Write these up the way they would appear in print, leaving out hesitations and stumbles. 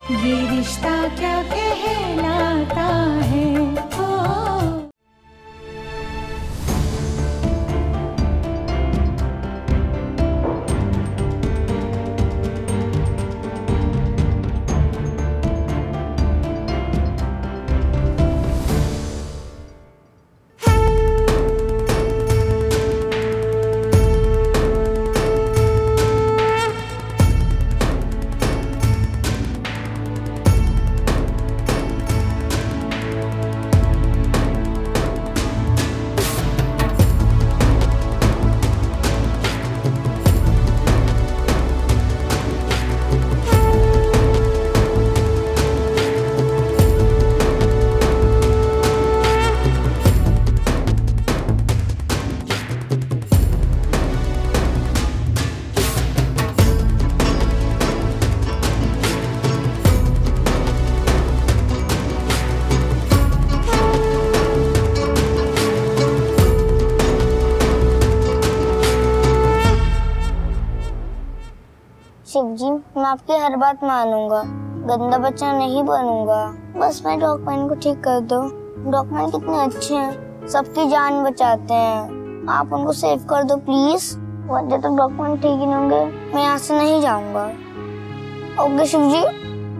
ये रिश्ता क्या कहलाता है। शिव जी, मैं आपकी हर बात मानूंगा, गंदा बच्चा नहीं बनूंगा। बस मैं डॉक्यूमेंट को ठीक कर दो। डॉक्यूमेंट कितने अच्छे हैं, सबकी जान बचाते हैं। आप उनको सेव कर दो प्लीज। जब तक डॉक्यूमेंट ठीक ही नहीं होंगे मैं यहाँ से नहीं जाऊंगा। ओके शिव जी।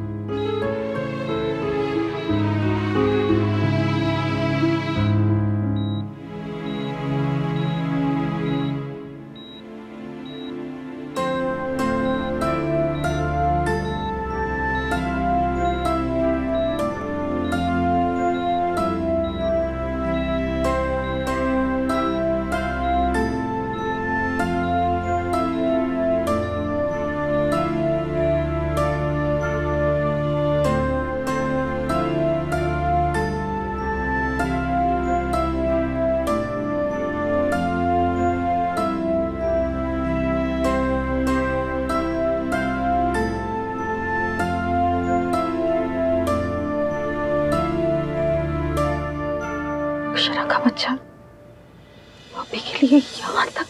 अक्षरा का बच्चा अभी के लिए यहाँ तक।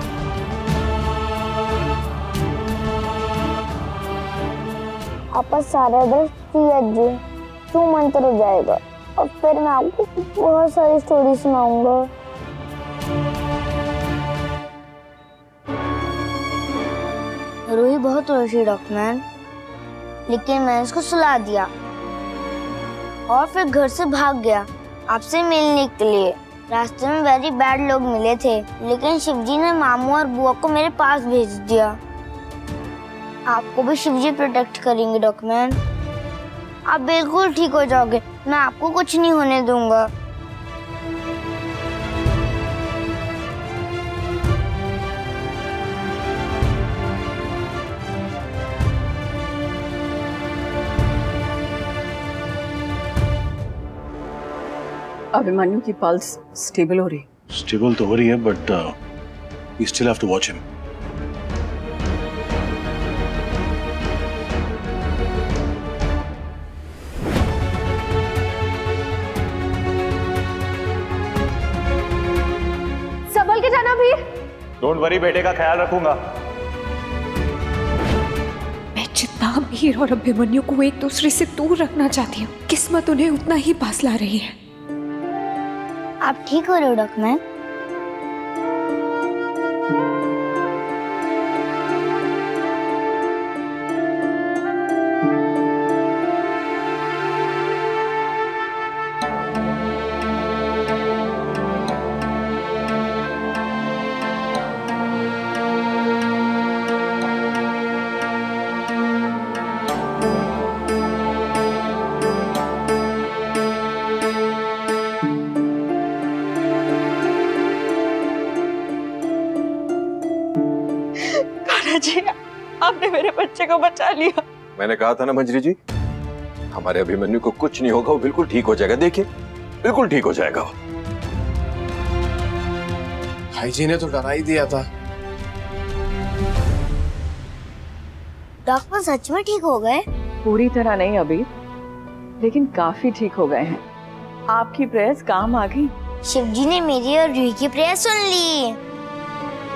आपका सारा दर्द जी 2 मंत्र हो जाएगा और फिर मैं आपको बहुत सारी स्टोरी सुनाऊंगा। रूही बहुत रोई थी डॉक्टर, लेकिन मैंने उसको सुला दिया और फिर घर से भाग गया आपसे मिलने के लिए। रास्ते में वेरी बैड लोग मिले थे, लेकिन शिवजी ने मामू और बुआ को मेरे पास भेज दिया। आपको भी शिवजी प्रोटेक्ट करेंगे डॉक्टर। आप बिल्कुल ठीक हो जाओगे, मैं आपको कुछ नहीं होने दूंगा। अभिमन्यु की पल्स स्टेबल हो रही। स्टेबल तो हो रही है, but we still have to watch him. संभल के जाना भी। डोंट वरी, बेटे का ख्याल रखूंगा। मैं जितना मीर और अभिमन्यु को एक दूसरे से दूर रखना चाहती हूँ, किस्मत उन्हें उतना ही पास ला रही है। आप ठीक हो रहे हो डॉक्टर? जी, आपने मेरे बच्चे को बचा लिया। मैंने कहा था ना मंजरी जी, हमारे अभिमन्यु को कुछ नहीं होगा, वो बिल्कुल ठीक हो जाएगा। देखिए, बिल्कुल ठीक हो जाएगा वो। भाई जी ने तो डरा ही दिया था। डॉक्टर सच में ठीक हो गए? पूरी तरह नहीं अभी, लेकिन काफी ठीक हो गए हैं। आपकी प्रेयर्स काम आ गई। शिवजी ने मेरी और रूही की प्रेयर सुन ली।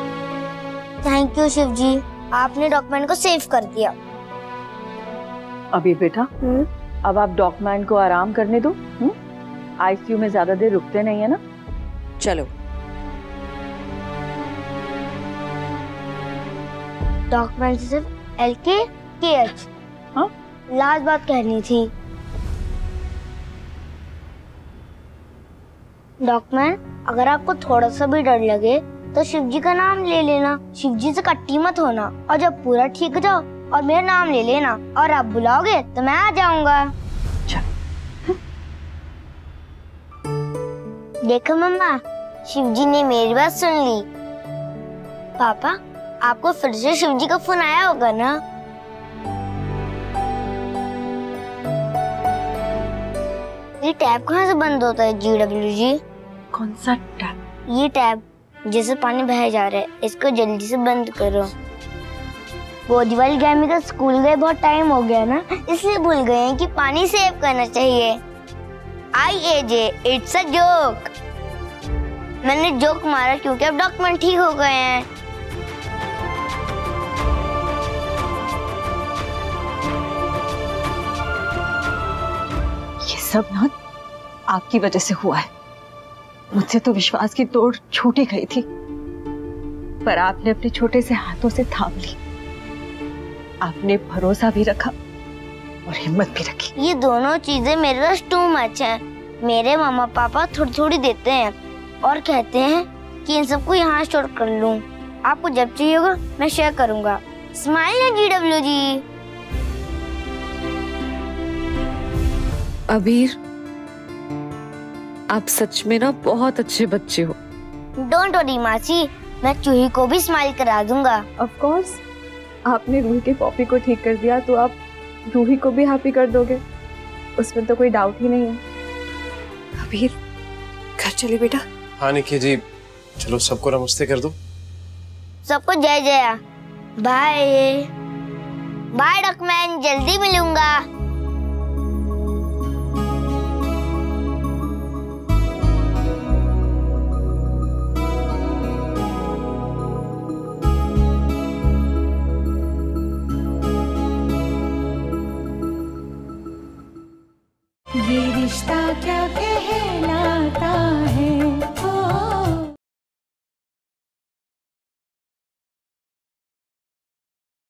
थैंक यू शिवजी, आपने डॉक्यूमेंट को सेव कर दिया। अभी बेटा अब आप डॉक्यूमेंट को आराम करने दो। आईसीयू में ज्यादा देर रुकते नहीं है ना। चलो। डॉक्यूमेंट सिर्फ LKKH। हाँ? लास्ट बात कहनी थी। डॉक्यूमेंट, अगर आपको थोड़ा सा भी डर लगे तो शिव जी का नाम ले लेना। शिव जी से कट्टी मत होना, और जब पूरा ठीक हो जाओ और मेरा नाम ले लेना, और आप बुलाओगे तो मैं आ जाऊंगा। देखो मम्मा, शिव जी ने मेरी बात सुन ली। पापा, आपको फिर से शिव जी का फोन आया होगा ना? ये टैब कहाँ से बंद होता है GW जी? कौन सा टैब? ये टैब जैसे पानी बह जा रहा है, इसको जल्दी से बंद करो। वो दिवाली गामी का स्कूल गए बहुत टाइम हो गया ना, इसलिए भूल गए हैं कि पानी सेव करना चाहिए। IAJ, it's a joke. मैंने जोक मारा क्योंकि अब डॉक्यूमेंट ठीक हो गए हैं। ये सब ना आपकी वजह से हुआ है। मुझसे तो विश्वास की डोर छूट ही गई थी, पर आपने अपने छोटे से हाथों से थाम ली। आपने भरोसा भी रखा और हिम्मत भी रखी। ये दोनों चीजें मेरे पास टू मच है। मेरे मामा पापा थोड़ी थोड़ी देते हैं और कहते हैं कि इन सबको यहाँ स्टोर कर लूं। आपको जब चाहिए होगा मैं शेयर करूंगा। स्माइल है GW जी। अबीर, आप सच में ना बहुत अच्छे बच्चे हो। डोंट वरी मासी, मैं चूही को भी स्माइल करा दूंगा। ऑफ कोर्स, आपने रूही के पॉपी को ठीक कर दिया तो आप रूही को भी हैप्पी कर दोगे, उसमें तो कोई डाउट ही नहीं है। अबीर, घर चले बेटा। हाँ निकी जी, चलो सबको नमस्ते कर दो। सबको जय जया। बाय बाय डॉक्यूमेंट, जल्दी मिलूंगा। ये रिश्ता क्या कहलाता